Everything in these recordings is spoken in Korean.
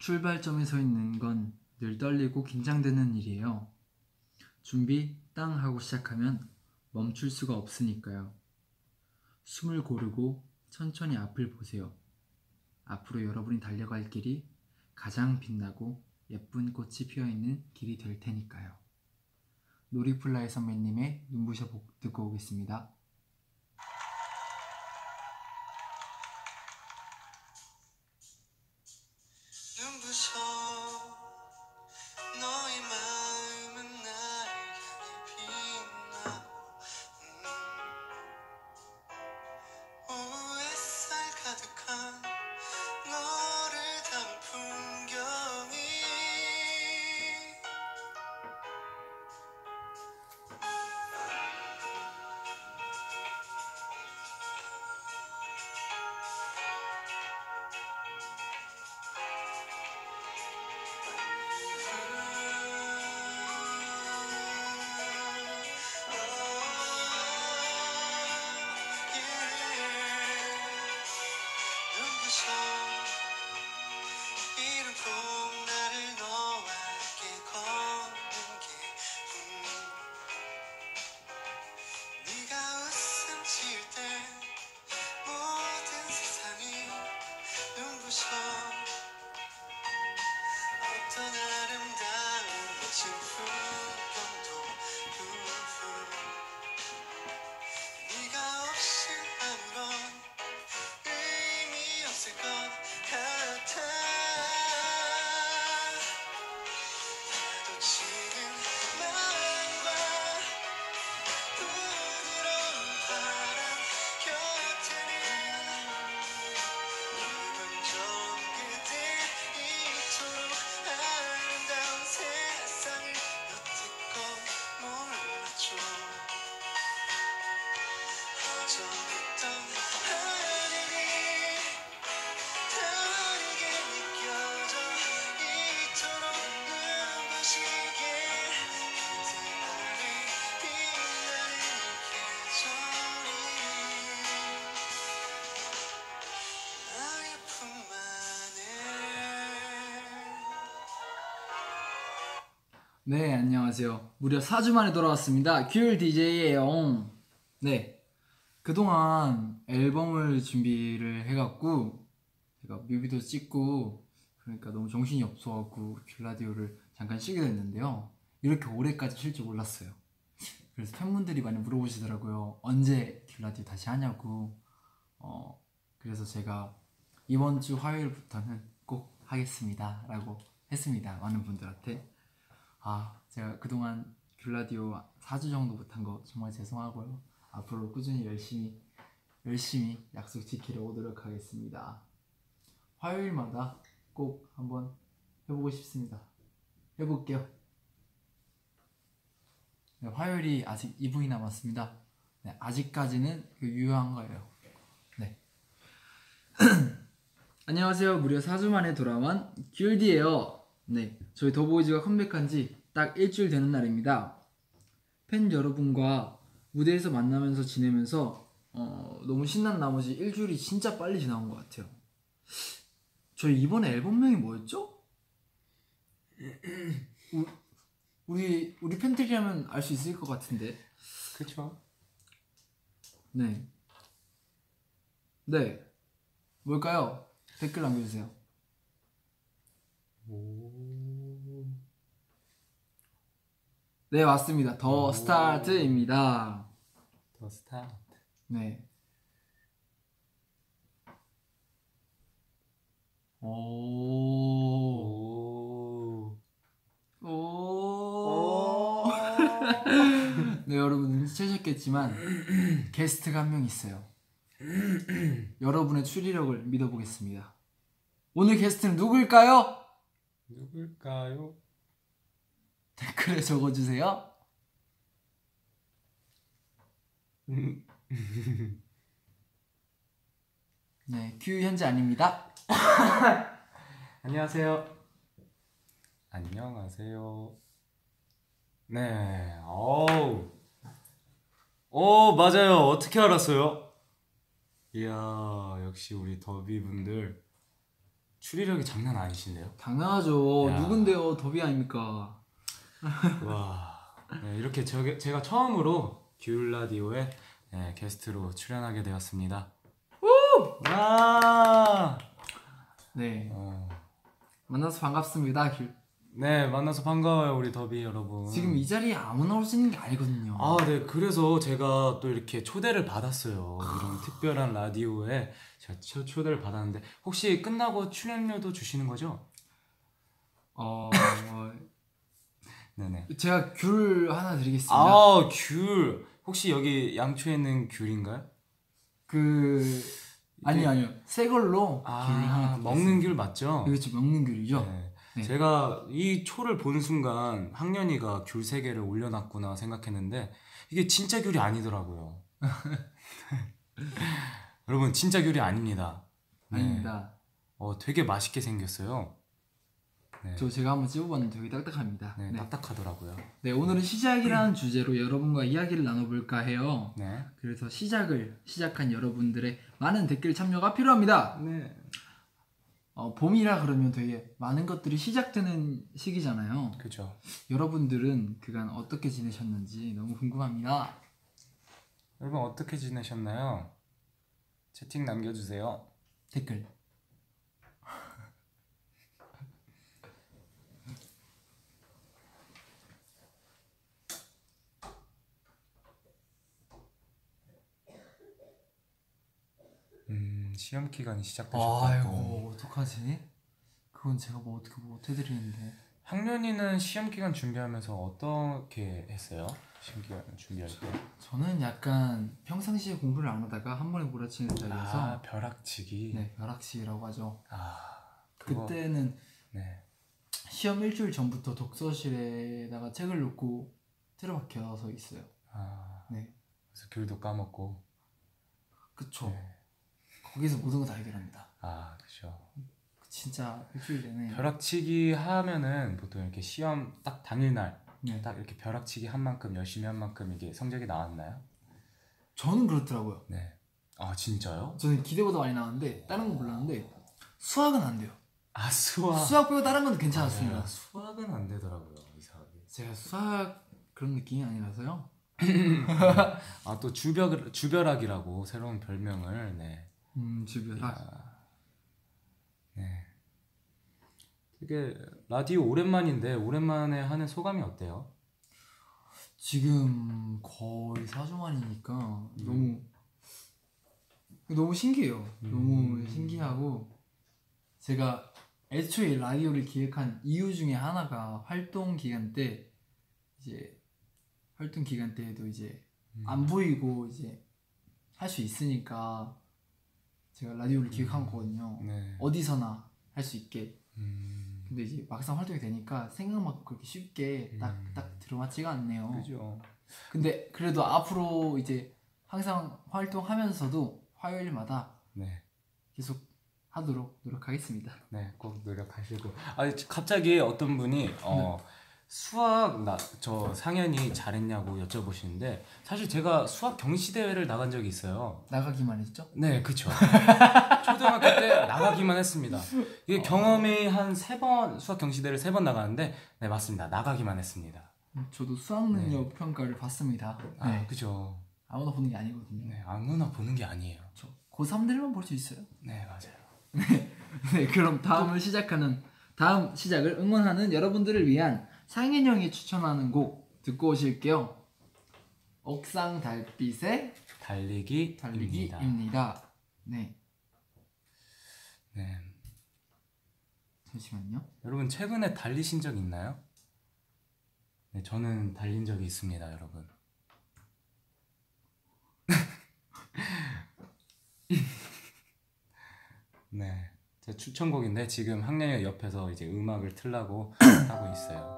출발점에 서 있는 건 늘 떨리고 긴장되는 일이에요. 준비 땅 하고 시작하면 멈출 수가 없으니까요. 숨을 고르고 천천히 앞을 보세요. 앞으로 여러분이 달려갈 길이 가장 빛나고 예쁜 꽃이 피어있는 길이 될 테니까요. 놀이플라이 선배님의 눈부셔 듣고 오겠습니다. 눈부셔 너의 마음은 나를 향해 빛나고 오후 햇살 가득한 너를 담은 풍경이 이른 봄날을 너와 함께 걷는 기분 네가 웃음 지을 때 모든 세상이 눈부셔 어떤 아름다운 멋진 풍경도 네가 없이 아무런 의미 없을 것 같아 파도치는 마음과 부드러운 바람 곁에는 기분 좋은 그대 이토록 아름다운 세상을 여태껏 몰랐죠 어쩌했던 하늘이 다르게 느껴져 이토록 눈부시게 그대 아래 빛나는 계절이 나의 품 안에 네, 안녕하세요. 무려 4주 만에 돌아왔습니다. 귤 DJ예요. 네, 그동안 앨범을 준비를 해갖고 제가 뮤비도 찍고 그러니까 너무 정신이 없어갖고 귤라디오를 잠깐 쉬게 됐는데요. 이렇게 오래까지 쉴 줄 몰랐어요. 그래서 팬분들이 많이 물어보시더라고요. 언제 귤라디오 다시 하냐고. 그래서 제가 이번 주 화요일부터는 꼭 하겠습니다 라고 했습니다. 많은 분들한테. 제가 그동안 귤라디오 4주 정도 못한 거 정말 죄송하고요. 앞으로 꾸준히 열심히 약속 지키려고 노력하겠습니다. 화요일마다 꼭 한번 해보고 싶습니다. 해볼게요. 네, 화요일이 아직 2분이 남았습니다. 네, 아직까지는 유효한 거예요. 네. 안녕하세요. 무려 4주 만에 돌아온 귤디예요. 네, 저희 더보이즈가 컴백한 지 딱 일주일 되는 날입니다. 팬 여러분과 무대에서 만나면서 지내면서 너무 신난 나머지 일주일이 진짜 빨리 지나온 것 같아요. 저희 이번에 앨범명이 뭐였죠? 우리 팬들이라면 알 수 있을 것 같은데. 그쵸? 네, 뭘까요? 댓글 남겨주세요. 네, 맞습니다. 더 스타트입니다. 더 스타트. 네. 네, 여러분 눈치채셨겠지만 게스트가 한 명 있어요. 여러분의 추리력을 믿어보겠습니다. 오늘 게스트는 누굴까요? 댓글에 적어주세요. 네, 큐 현재 아닙니다. 안녕하세요. 네, 맞아요. 어떻게 알았어요? 이야, 역시 우리 더비분들 추리력이 장난 아니신데요? 당연하죠. 야. 누군데요? 더비 아닙니까? 와, 네, 이렇게 제가 처음으로 귤 라디오에 네, 게스트로 출연하게 되었습니다. 와! 네. 어, 만나서 반갑습니다. 네, 만나서 반가워요, 우리 더비 여러분. 지금 이 자리에 아무나 올 수 있는 게 아니거든요. 아, 네, 그래서 제가 또 이렇게 초대를 받았어요. 이런 특별한 라디오에 제가 초대를 받았는데 혹시 끝나고 출연료도 주시는 거죠? 어, 네네. 제가 귤 하나 드리겠습니다. 아, 귤. 혹시 여기 양초에 있는 귤인가요? 아니요. 새 걸로 귤 하나 드리겠습니다. 먹는 귤 맞죠? 그렇죠. 먹는 귤이죠. 네. 네. 제가 이 초를 본 순간 학년이가 귤 3개를 올려놨구나 생각했는데 이게 진짜 귤이 아니더라고요. 여러분 진짜 귤이 아닙니다. 네. 아닙니다. 되게 맛있게 생겼어요. 네. 제가 한번 찝어봤는데 되게 딱딱합니다. 네, 네. 딱딱하더라고요. 네, 오늘은 시작이라는 주제로 여러분과 이야기를 나눠볼까 해요. 네. 그래서 시작한 여러분들의 많은 댓글 참여가 필요합니다. 네. 봄이라 그러면 되게 많은 것들이 시작되는 시기잖아요. 그죠. 여러분들은 그간 어떻게 지내셨는지 너무 궁금합니다. 여러분 어떻게 지내셨나요? 채팅 남겨주세요. 댓글. 시험 기간이 시작되셨다고. 아이고 어떡하지? 그건 제가 뭐 어떻게 못 해드리는데. 학년이는 시험 기간 준비하면서 어떻게 했어요? 시험 기간 준비할 때? 저는 약간 평상시에 공부를 안 하다가 한 번에 몰아치는 스타일이라서 벼락치기. 네, 벼락치기라고 하죠. 그거... 그때는 네. 시험 일주일 전부터 독서실에다가 책을 놓고 틀어박혀서 있어요. 네. 그래서 귤도 까먹고. 그쵸. 네. 거기서 모든 거 다 해결합니다. 그죠. 진짜 일주일 내내. 벼락치기 하면은 보통 이렇게 시험 딱 당일날 네. 딱 이렇게 벼락치기 한 만큼 열심히 한 만큼 이게 성적이 나왔나요? 저는 그렇더라고요. 네. 진짜요? 저는 기대보다 많이 나왔는데 다른 건 몰랐는데 수학은 안 돼요. 수학. 수학 빼고 다른 건 괜찮았습니다. 맞아요. 수학은 안 되더라고요, 이상하게. 제가 수학 그런 느낌이 아니라서요. 또 주벼락이라고 새로운 별명을. 네. 주벼락. 네. 되게 라디오 오랜만에 하는 소감이 어때요? 지금 거의 4주 만이니까 너무 신기해요. 너무 신기하고 제가 애초에 라디오를 기획한 이유 중에 하나가 활동 기간 때에도 이제 안 보이고 이제 할 수 있으니까 제가 라디오를 기획한 거거든요. 네. 어디서나 할 수 있게. 음. 근데 이제 막상 활동이 되니까 생각만큼 그렇게 쉽게 딱 들어맞지가 않네요. 그죠. 근데 그래도 앞으로 이제 항상 활동하면서도 화요일마다 네. 계속 하도록 노력하겠습니다. 네, 꼭 노력하시고. 갑자기 어떤 분이 수학 저 상현이 잘했냐고 여쭤보시는데 사실 제가 수학 경시 대회를 나간 적이 있어요. 나가기만 했죠? 네, 그쵸. 초등학교 때 나가기만 했습니다. 이게 경험이 한 3번 수학 경시 대회를 3번 나가는데 네, 맞습니다. 나가기만 했습니다. 저도 수학 능력 평가를 봤습니다. 네. 그죠. 아무나 보는 게 아니거든요. 네, 아무나 보는 게 아니에요. 고3들만 볼 수 있어요. 네, 맞아요. 네, 그럼 다음 시작을 응원하는 여러분들을 위한 상현형이 추천하는 곡 듣고 오실게요. 옥상 달빛의 달리기입니다. 네. 네. 잠시만요. 여러분 최근에 달리신 적 있나요? 네, 저는 달린 적이 있습니다, 여러분. 네, 제 추천곡인데 지금 학년이 옆에서 이제 음악을 틀라고 하고 있어요.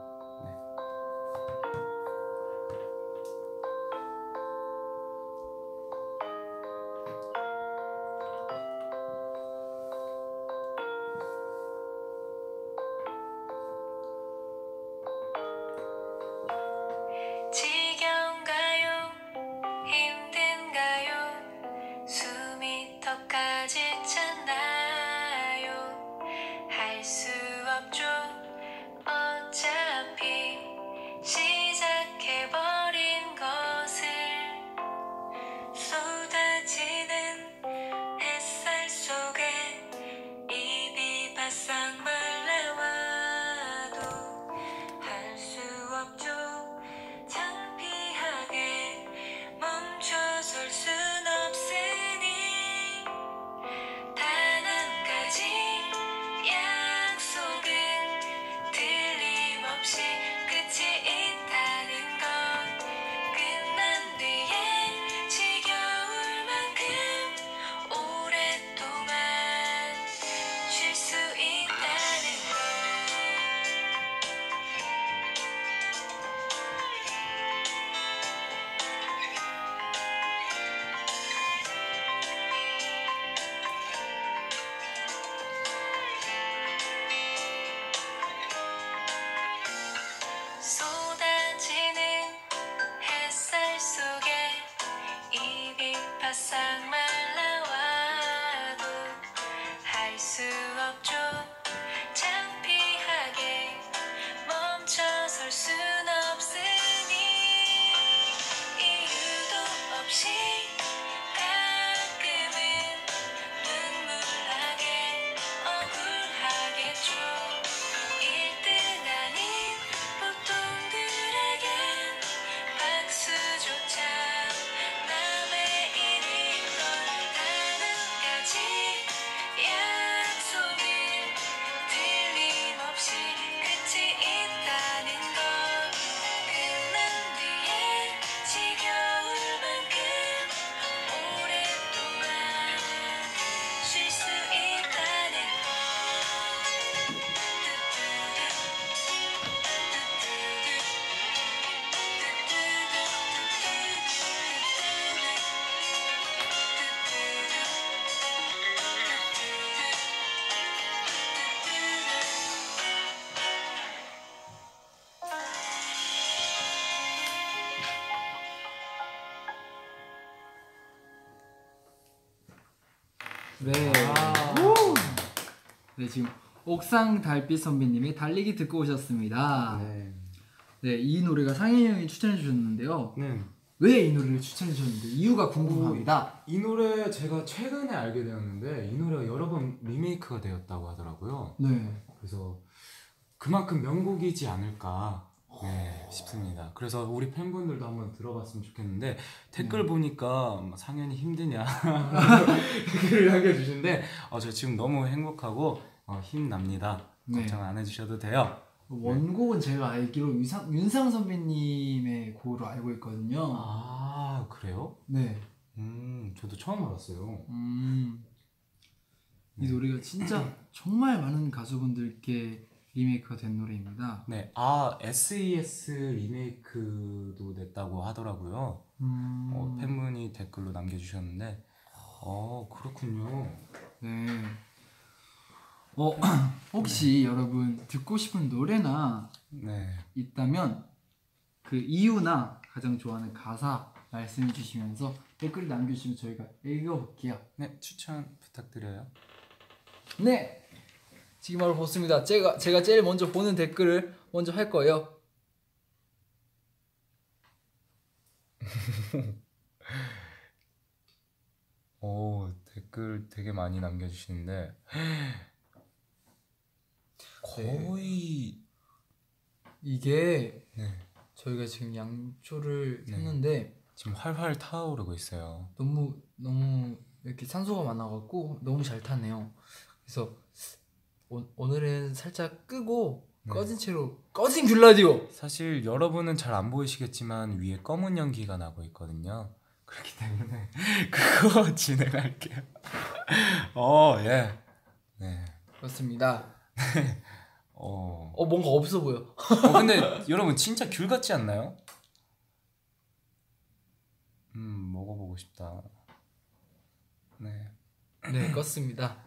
네. 네, 지금 옥상 달빛 선배님의 달리기 듣고 오셨습니다. 네. 네, 이 노래가 상현이 형이 추천해 주셨는데요. 네. 왜 이 노래를 추천해 주셨는데 이유가 궁금합니다. 이 노래 제가 최근에 알게 되었는데 이 노래가 여러 번 리메이크가 되었다고 하더라고요. 네. 그래서 그만큼 명곡이지 않을까 싶습니다. 그래서 우리 팬분들도 한번 들어봤으면 좋겠는데 댓글 보니까 상현이 힘드냐 댓글을 남겨주시는데 저 지금 너무 행복하고 힘납니다. 네. 걱정 안 해주셔도 돼요. 원곡은 제가 알기로 윤상 선배님의 곡으로 알고 있거든요. 아 그래요? 네. 저도 처음 알았어요. 이 노래가 진짜 정말 많은 가수분들께 리메이크가 된 노래입니다. 네, SES 리메이크도 냈다고 하더라고요. 팬분이 댓글로 남겨주셨는데, 그렇군요. 네. 혹시 여러분 듣고 싶은 노래나 있다면 그 이유나 가장 좋아하는 가사 말씀해 주시면서 댓글 남겨주시면 저희가 읽어볼게요. 네, 추천 부탁드려요. 네, 지금 바로 보습니다. 제가 제일 먼저 보는 댓글을 먼저 할 거예요. 댓글 되게 많이 남겨주시는데 거의 이게 저희가 지금 양초를 폈는데 지금 활활 타오르고 있어요. 너무 이렇게 산소가 많아갖고 너무 잘 타네요. 그래서 오늘은 살짝 끄고 꺼진 채로 꺼진 귤라디오. 사실 여러분은 잘 안 보이시겠지만 위에 검은 연기가 나고 있거든요. 그렇기 때문에 그거 진행할게요. 예. 네. 그렇습니다. 뭔가 뭔가 없어 보여. 근데 여러분 진짜 귤 같지 않나요? 먹어보고 싶다. 네. 네, 껐습니다.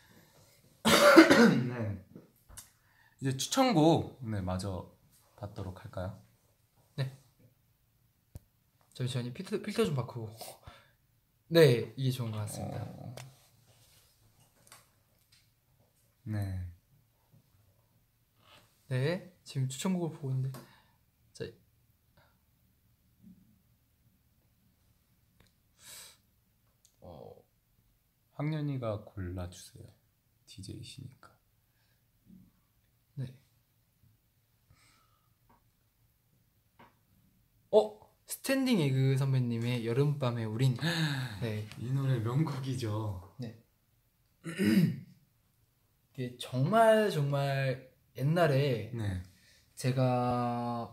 네. 이제 추천곡 마저 받도록 할까요? 네. 잠시만요. 필터 좀 바꾸고. 네, 이게 좋은 것 같습니다. 네. 네, 지금 추천곡을 보고 있는데, 자, 황년이가 골라주세요. DJ시니까. 네. 스탠딩 에그 선배님의 여름밤의 우린. 네. 이 노래 명곡이죠. 네. 이게 정말 옛날에 제가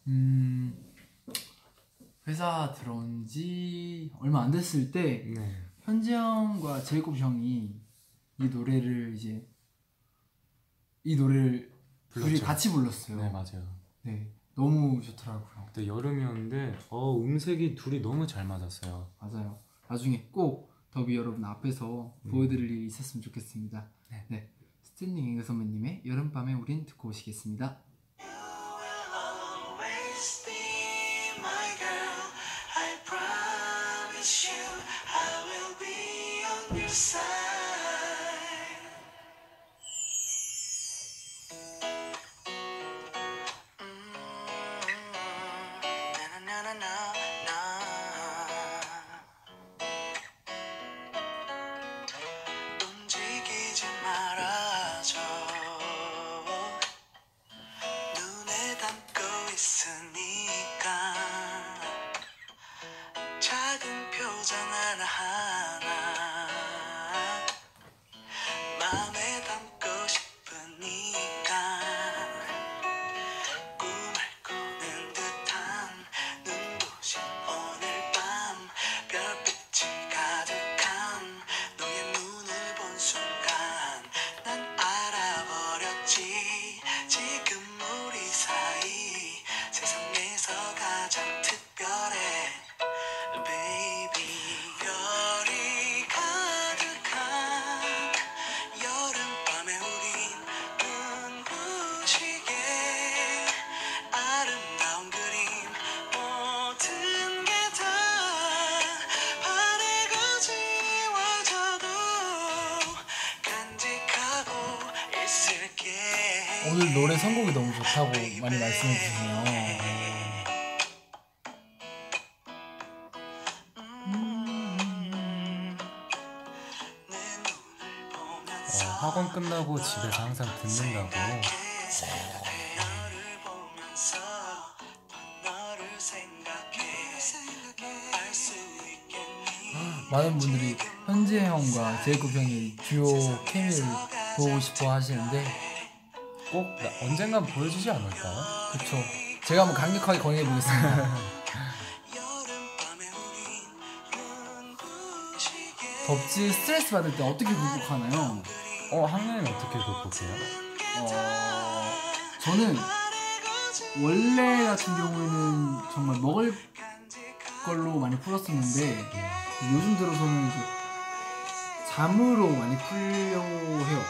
회사 들어온 지 얼마 안 됐을 때 현지 형과 제이콥 형이 이 노래를 둘이 같이 불렀어요. 네, 맞아요. 네, 너무 좋더라고요. 그때 여름이었는데 음색이 둘이 너무 잘 맞았어요. 맞아요. 나중에 꼭 더비 여러분 앞에서 보여드릴 일이 있었으면 좋겠습니다. 네. 스탠딩 잉그 선배님의 여름밤에 우린 듣고 오시겠습니다. 오늘 노래 선곡이 너무 좋다고 많이 말씀해 주시네요. 학원 끝나고 집에서 항상 듣는다고. 많은 분들이 현재 형과 제이콥 형의 듀오 케미를 보고 싶어 하시는데 꼭 언젠간 보여주지 않을까요? 그쵸. 제가 한번 강력하게 권유해 보겠습니다. 덥지 스트레스 받을 때 어떻게 극복하나요? 학년은 어떻게 극복해요? 저는 원래 같은 경우에는 정말 먹을 걸로 많이 풀었었는데 요즘 들어서는 이제 잠으로 많이 풀려고 해요.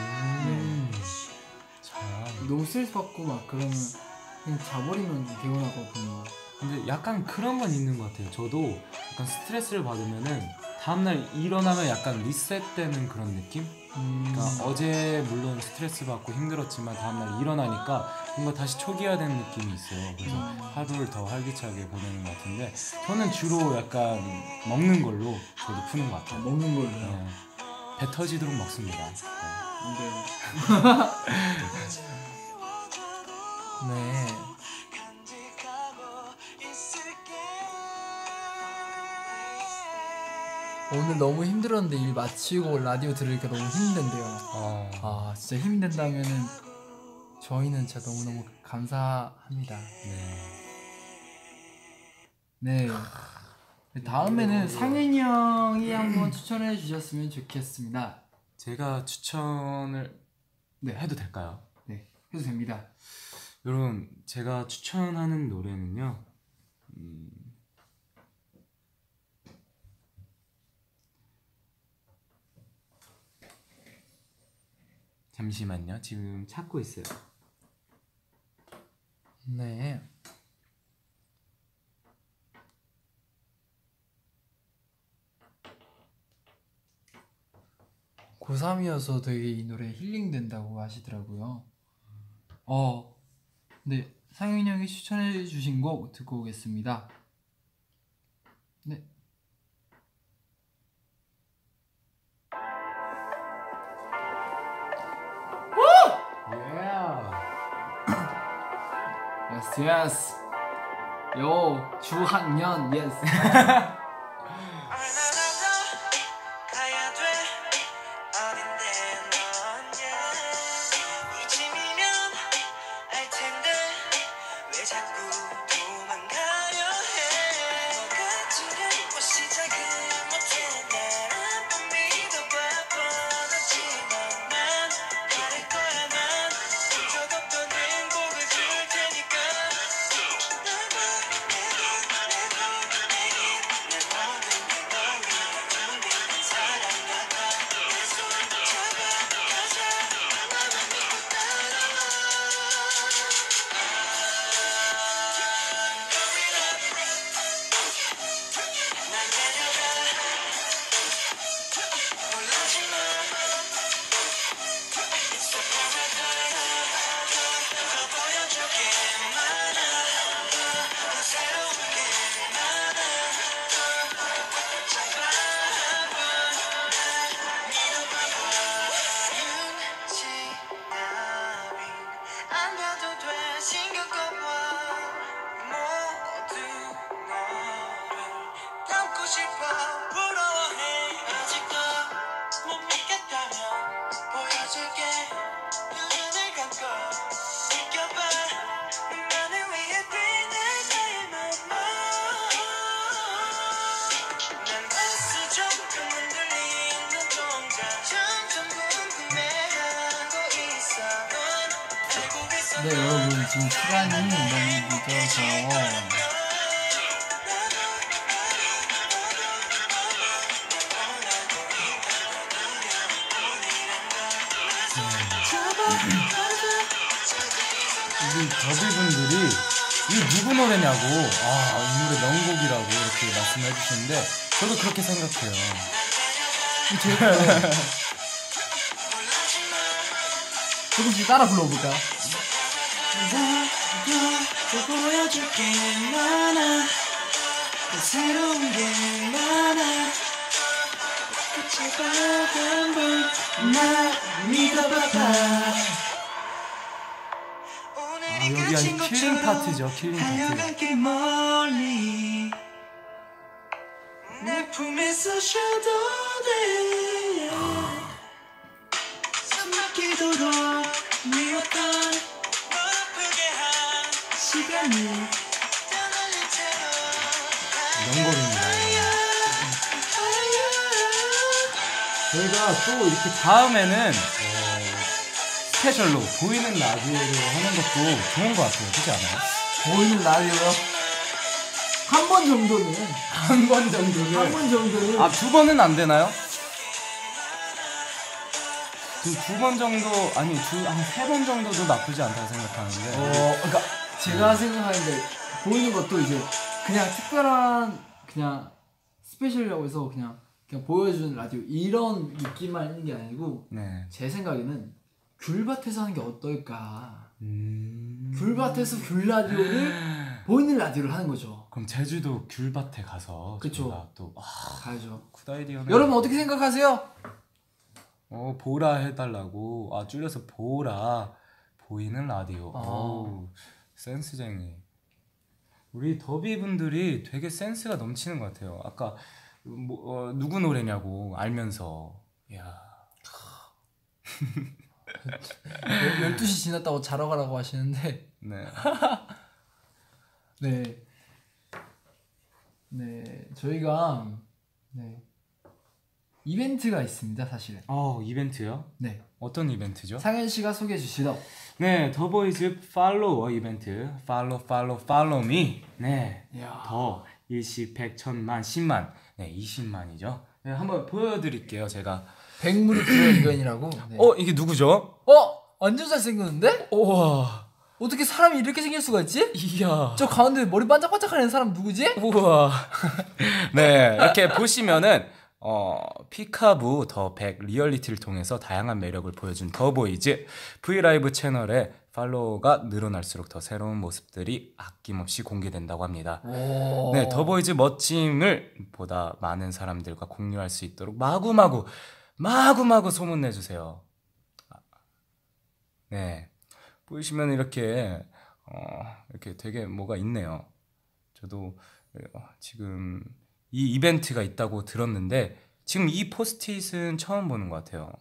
너무 스트레스 받고 막 그러면 그냥 자버리면 개운하거든요. 근데 약간 그런 건 있는 것 같아요. 저도 약간 스트레스를 받으면은 다음날 일어나면 약간 리셋되는 그런 느낌? 그러니까 어제 물론 스트레스 받고 힘들었지만 다음날 일어나니까 뭔가 다시 초기화된 느낌이 있어요. 그래서 하루를 더 활기차게 보내는 것 같은데 저는 주로 약간 먹는 걸로 저도 푸는 것 같아요. 먹는 걸로? 네. 배 터지도록 먹습니다. 네. 네. 오늘 너무 힘들었는데 일 마치고 라디오 들으니까 너무 힘든데요. 진짜 힘든다면은 저희는 진짜 너무너무 감사합니다. 네. 다음에는 상현이 형이 한번 추천해 주셨으면 좋겠습니다. 제가 추천을 해도 될까요? 네, 해도 됩니다. 여러분, 제가 추천하는 노래는요. 잠시만요. 지금 찾고 있어요. 네. 고3이어서 되게 이 노래 힐링된다고 하시더라고요. 네, 상윤이 형이 추천해 주신 곡 듣고 오겠습니다. 네. Yes, yes. 요, 주한년, yes. 네, 여러분 지금 시간이 너무 늦어서 우리 더비분들이 이게 누구 노래냐고 이 노래 명곡이라고 이렇게 말씀해 주시는데 저도 그렇게 생각해요. 조금씩 따라 불러볼까요? 또 보여줄 게 많아 또 새로운 게 많아 끝이 바라본 날 믿어봐봐 여기 아니 킬링 파트죠. 킬링 파트. 하여간길 멀리 내 품에서 쉬어도 돼 숨막히도록 미웠던 널 아프게 한 시간이 떠나는 채로 명곡입니다. 저희가 또 이렇게 다음에는 스페셜로 보이는 라디오를 하는 것도 좋은 것 같아요. 그렇지 않아요? 보이는 라디오요? 한 번 정도는. 한 번 정도는. 한 번 정도는. 아, 2번은 안 되나요? 지금 2번 정도, 아니, 한 3번 정도도 나쁘지 않다고 생각하는데. 그러니까 제가 생각하는데 보이는 것도 이제 그냥 특별한 그냥 스페셜이라고 해서 그냥 보여주는 라디오 이런 느낌만 있는 게 아니고 네. 제 생각에는 귤밭에서 하는 게 어떨까. 귤밭에서 귤 라디오를 보이는 라디오를 하는 거죠. 그럼 제주도 귤밭에 가서 그쵸. 또 가야죠. 굿 아이디어네. 여러분 어떻게 생각하세요? 보라 해달라고. 아, 줄여서 보라. 보이는 라디오. 오, 센스쟁이. 우리 더비 분들이 되게 센스가 넘치는 것 같아요. 아까 누구 노래냐고 알면서. 이야. 12시 지났다고 자러 가라고 하시는데 네. 네. 네, 저희가 이벤트가 있습니다, 사실은. 이벤트요? 네. 어떤 이벤트죠? 상현 씨가 소개해 주시죠. 네, 더보이즈 팔로워 이벤트. 팔로우 미. 네. 이야. 더 일시 100, 1000만, 10만. 네, 20만이죠. 네, 한번 보여드릴게요, 제가. 백무리 프로 이건이라고. 네. 이게 누구죠? 완전 잘생겼는데? 우와. 어떻게 사람이 이렇게 생길 수가 있지? 이야. 저 가운데 머리 반짝반짝하는 사람 누구지? 우와. 네, 이렇게 보시면은 피카부 더 100 리얼리티를 통해서 다양한 매력을 보여준 더보이즈 V라이브 채널에 팔로워가 늘어날수록 더 새로운 모습들이 아낌없이 공개된다고 합니다. 네, 더보이즈 멋짐을 보다 많은 사람들과 공유할 수 있도록 마구마구 소문내주세요. 네, 보이시면 이렇게 되게 뭐가 있네요. 저도 지금 이 이벤트가 있다고 들었는데 지금 이 포스트잇은 처음 보는 것 같아요.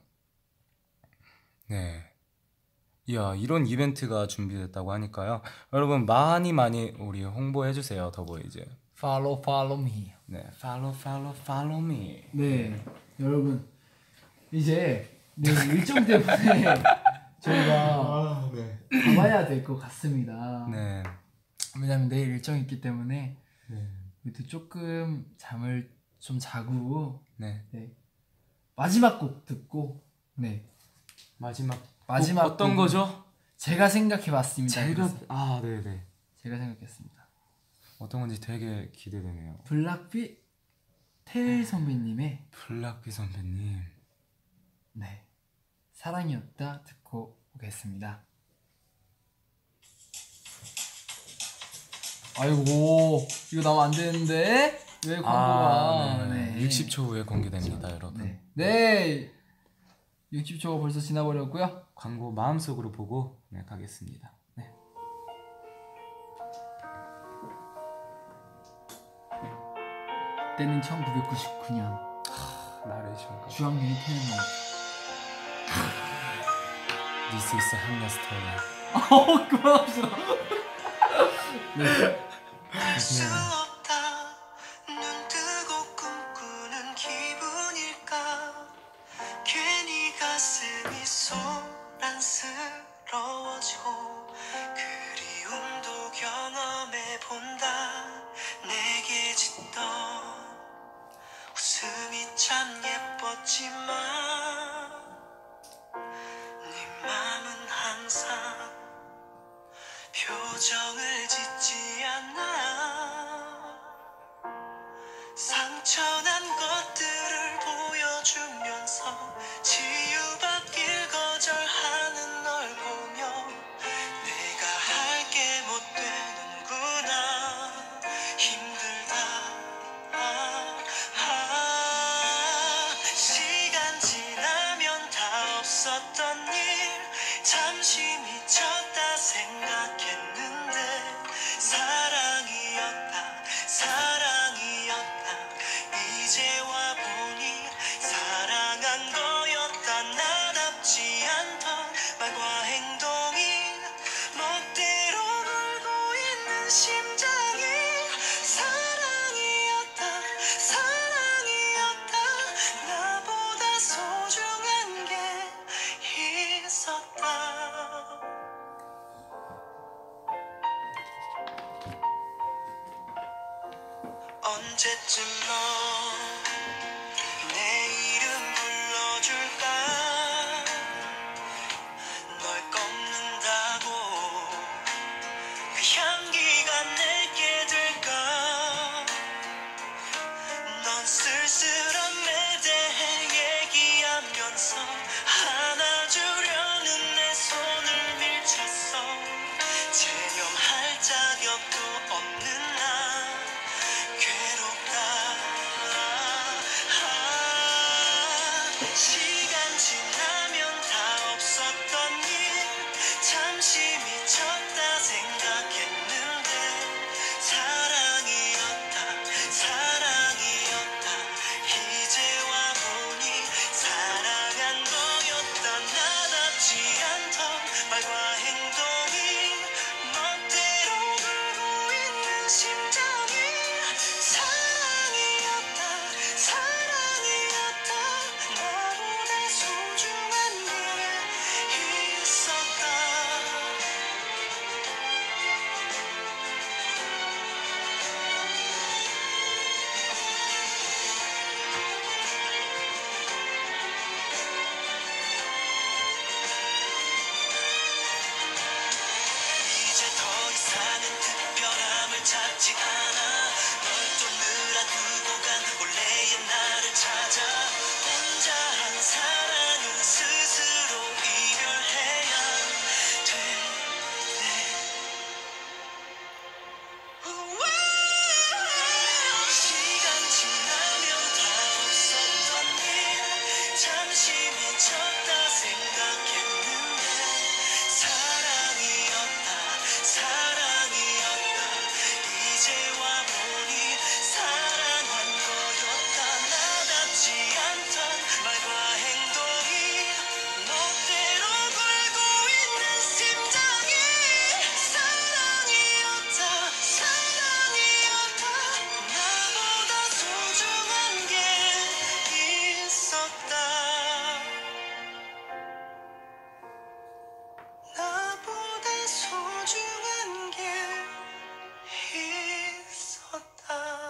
네, 이야, 이런 이벤트가 준비됐다고 하니까요. 여러분 많이 우리 홍보해주세요. 더보이즈 Follow me. 네, follow me. 네, 여러분 이제 일정 때문에 저희가 가봐야 될 것 같습니다. 네. 왜냐면 내일 일정이 있기 때문에 네. 그래도 조금 잠을 좀 자고 네. 마지막 곡 듣고 마지막 곡은 어떤 거죠? 제가 생각해봤습니다. 네네. 제가 생각했습니다. 어떤 건지 되게 기대되네요. 블락비 테일 선배님의 블락비 선배님. 사랑이었다 듣고 오겠습니다. 아이고, 이거 나오면 안 되는데 왜 광고가? 60초 후에 공개됩니다, 여러분. 네, 60초가 벌써 지나버렸고요. 광고 마음속으로 보고 가겠습니다. 네. 때는 1999년 나레이션. 주황님이 태어난. This is a Hanya story. 그만합시다. 수 없다 눈 뜨고 꿈꾸는 기분일까 괜히 가슴이 소란스러워지고 그리움도 경험해본다 내게 짓던 웃음이 참 예뻤지만 네 맘은 항상 표정을 짓지 않아 상처난 것들을 보여주면서 치유받길 거절하는 널 언제쯤 너 내 이름 불러줄까 널 꺾는다고 그 향기가 내게 될까 넌 쓸쓸함에 대해 얘기하면서 안아주려는 내 손을 밀쳤어 체념할 자격도 없는 나 괴롭다 시간 지나면 다 없었던 일 잠시 미쳤다 생각했는데 사랑이었다 사랑이었다 이제 와보니 사랑한 거였다 나답지 않던 말과 행동이 멋대로 굴고 있는 심장이 사랑이었다 사랑이었다 나보다 소중한 게 있었다 이제 더 이상은 특별함을 찾지 않아 널 또 늘어두고 간 원래의 나를 찾아 혼자 한 사랑은 스스로 이별해야 되네 시간 지나면 다 없었던 일 잠시 미쳤다 생각했는데 사랑이었다 사랑이었다 이제 와보니 사랑한 거였다 나답지 않던 말과 행동이 멋대로 굴고 있는 심장이 사랑이었다 사랑이었다 나보다 소중한 게 있었다 나보다 소중한 게 있었다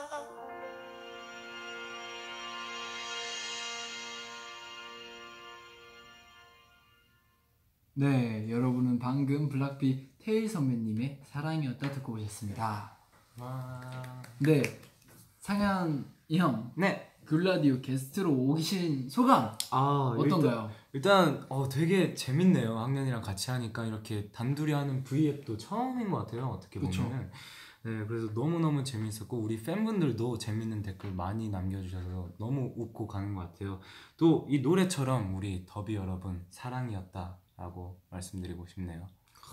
네, 여러분은 방금 블락비 테일 선배님의 사랑이었다 듣고 오셨습니다. 와. 네, 상현 형, 네. 귤라디오 게스트로 오신 소감 어떤가요? 일단 되게 재밌네요. 학년이랑 같이 하니까 이렇게 단둘이 하는 V앱도 처음인 것 같아요. 어떻게 그쵸. 보면은. 네, 그래서 너무너무 재밌었고 우리 팬분들도 재밌는 댓글 많이 남겨주셔서 너무 웃고 가는 것 같아요. 또 이 노래처럼 우리 더비 여러분 사랑이었다라고 말씀드리고 싶네요.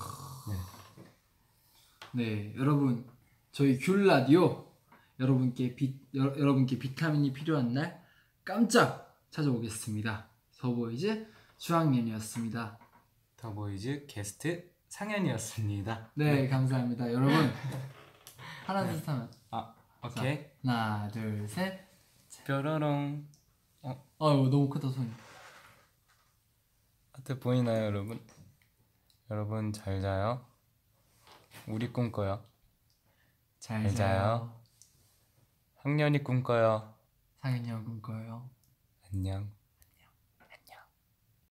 네, 여러분 저희 귤라디오 여러분께 비타민이 필요한 날 깜짝 찾아오겠습니다. 더보이즈 주학년이었습니다. 더보이즈 게스트 상현이었습니다. 네, 감사합니다. 여러분 하나 둘 셋 하면 오케이. 하나 둘 셋. 뾰로롱. 아유 너무 크다 손이. 하트 보이나요, 여러분? 여러분 잘 자요. 우리 꿈꿔요. 잘 자요. 학년이 꿈꿔요. 상현이 형 꿈꿔요. 안녕.